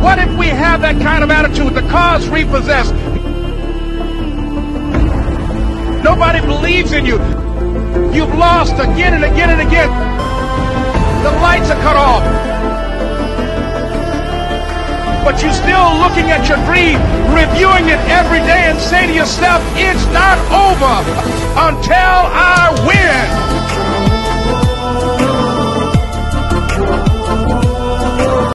What if we have that kind of attitude? The car's repossessed. Nobody believes in you. You've lost again and again and again. The lights are cut off. But you're still looking at your dream, reviewing it every day and say to yourself, it's not over until I win.